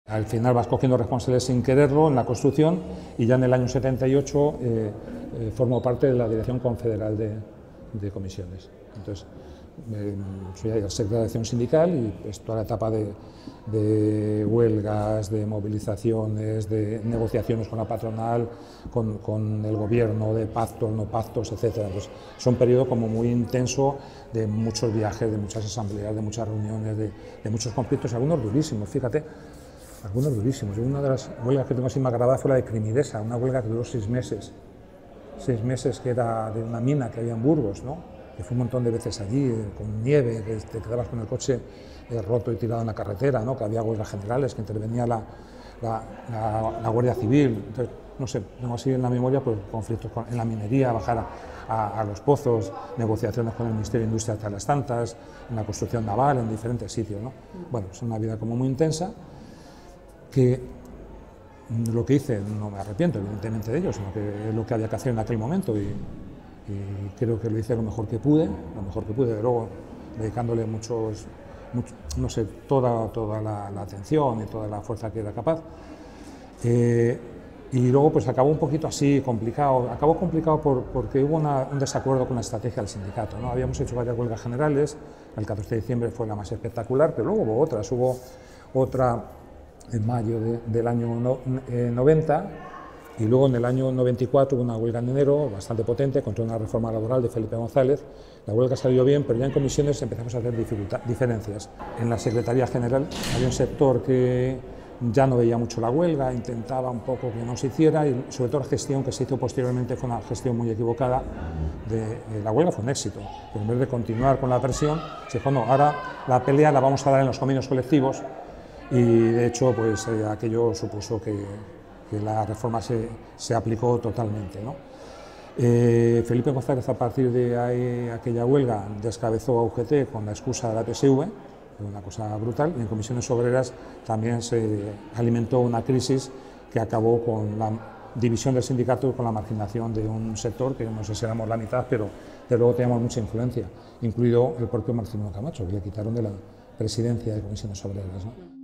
Al final vas cogiendo responsables sin quererlo en la construcción y ya en el año 78 formo parte de la Dirección Confederal de Comisiones. Entonces, soy el secretario de Acción Sindical y pues, toda la etapa de huelgas, de movilizaciones, de negociaciones con la patronal, con el gobierno, de pactos, no pactos, etc. Pues, es un periodo como muy intenso de muchos viajes, de muchas asambleas, de muchas reuniones, de muchos conflictos, algunos durísimos, fíjate. Algunos durísimos. Una de las huelgas que tengo así más grabada fue la de Crimidesa, una huelga que duró 6 meses. 6 meses, que era de una mina que había en Burgos, ¿no? Que fue un montón de veces allí, con nieve, que te quedabas con el coche roto y tirado en la carretera, ¿no? Que había huelgas generales, que intervenía la Guardia Civil. Entonces, no sé, tengo así en la memoria pues, conflictos en la minería, bajar a los pozos, negociaciones con el Ministerio de Industria hasta las tantas, en la construcción naval, en diferentes sitios, ¿no? Bueno, es una vida como muy intensa, que lo que hice no me arrepiento evidentemente de ello, sino que es lo que había que hacer en aquel momento y creo que lo hice lo mejor que pude, luego dedicándole no sé, toda la atención y toda la fuerza que era capaz. Y luego pues acabó un poquito así complicado, porque hubo un desacuerdo con la estrategia del sindicato, ¿no? Habíamos hecho varias huelgas generales, el 14 de diciembre fue la más espectacular, pero luego hubo otra en mayo del año 90, y luego en el año 94 hubo una huelga en enero bastante potente contra una reforma laboral de Felipe González. La huelga salió bien, pero ya en comisiones empezamos a hacer diferencias. En la Secretaría General había un sector que ya no veía mucho la huelga, intentaba un poco que no se hiciera, y sobre todo la gestión que se hizo posteriormente fue una gestión muy equivocada. La huelga fue un éxito, pero en vez de continuar con la presión, se dijo, no, ahora la pelea la vamos a dar en los convenios colectivos. Y de hecho pues, aquello supuso que la reforma se aplicó totalmente, ¿no? Felipe González, a partir de ahí, aquella huelga, descabezó a UGT con la excusa de la PSV, una cosa brutal, y en comisiones obreras también se alimentó una crisis que acabó con la división del sindicato y con la marginación de un sector que no sé si éramos la mitad, pero de luego teníamos mucha influencia, incluido el propio Marcelino Camacho, que le quitaron de la presidencia de comisiones obreras, ¿no?